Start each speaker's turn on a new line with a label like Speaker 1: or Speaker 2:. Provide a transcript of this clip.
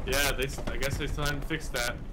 Speaker 1: Yeah, I guess they still haven't fixed that.